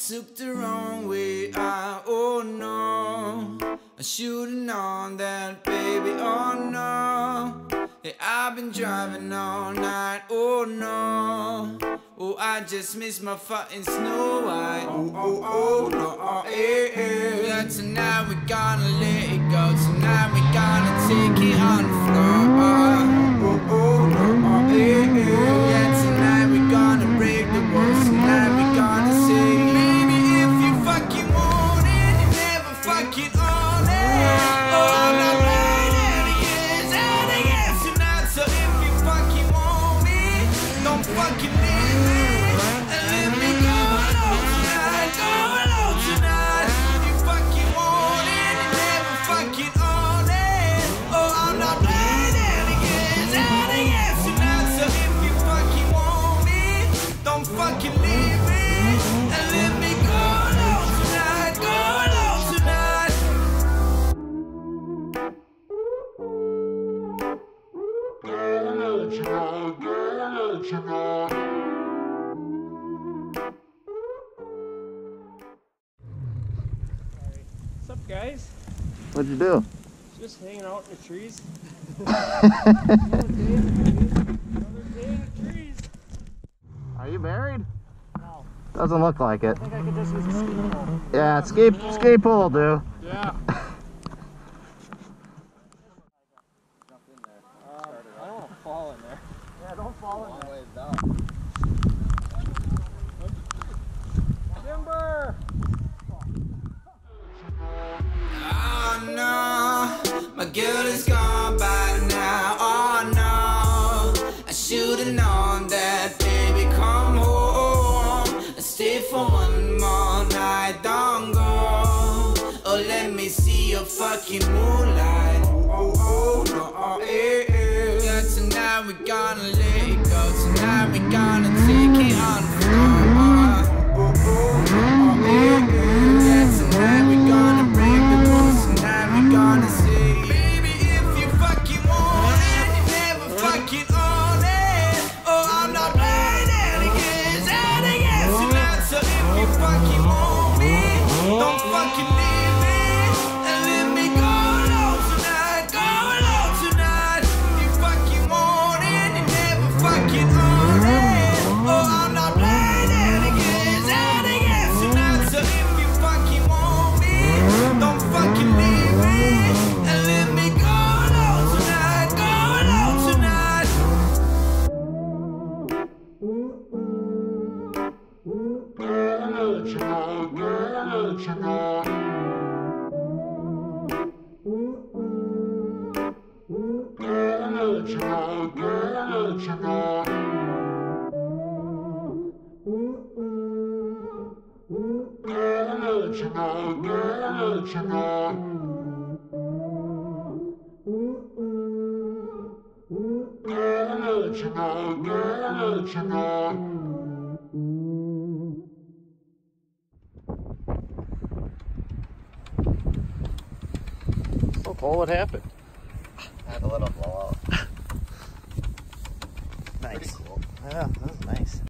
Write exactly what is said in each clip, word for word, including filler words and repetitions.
took the wrong way, I, oh no. I should've known that, baby, oh no. Yeah, I've been driving all night, oh no. Oh, I just missed my fucking Snow White. Oh, oh, oh, no, oh, eh, eh. Yeah, tonight we gonna let it go. Tonight we gonna take it on the floor. Oh, oh, no, oh, eh, eh. Yeah, tonight we gonna break the walls. Tonight we gonna say, baby, if you fucking want it, you never fucking own it. Oh, I'm not riding against and against tonight. So if you fucking want me, don't fucking leave me. And let me go alone tonight, go alone tonight. If you fucking want it, you never fucking own it. Oh, I'm not riding against and against tonight. So if you fucking want me, don't fucking leave me. And let me go alone tonight, go alone tonight. What's up, guys? What'd you do? Just hanging out in the trees. Another day in the trees. Another day in the trees. Are you married? No. Doesn't look like it. I think I could just use a ski pole. Yeah, ski, ski pole will do. Yeah. Um, I don't want to fall in there. Yeah, don't fall in there. Timber! Oh no, my girl is gone by now. Oh no, I should've known that, baby, come home and stay for one more night. Don't go. Oh, let me see your fucking moonlight. Oh, oh, oh, no, oh, eh, eh. Yeah, tonight we gonna let it go. Tonight we gonna take it on the floor. Oh, oh, oh, no, oh, eh, eh. Yeah, tonight we gonna break the rules. Tonight we gonna say, baby, if you fucking want it, you never fucking own it. Oh, I'm not riding against and against tonight. So if you fucking want me, don't fucking leave me. And let me go alone tonight, go alone tonight. If you fucking want it, you never fucking own it. Oh, I'm not riding against and against tonight. So if you fucking want me, don't fucking leave me. And let me go alone tonight, go alone tonight. So cold, what happened? I had a little blowout. Nice. Pretty cool. Yeah, that was nice.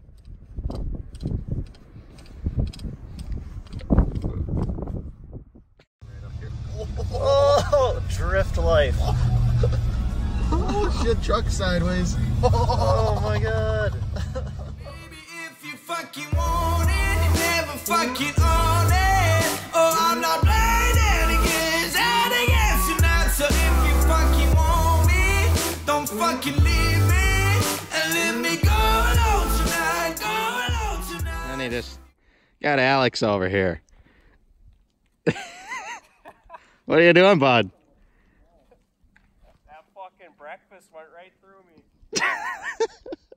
Oh, drift life. Oh shit, truck sideways. Oh my god. Baby, if you fucking want it, you never fucking own it. Oh, I'm not riding against and against tonight. So if you fucking want me, don't fucking leave me. And let me go alone tonight, go alone tonight. And he just got Alex over here. What are you doing, bud? That fucking breakfast went right through me.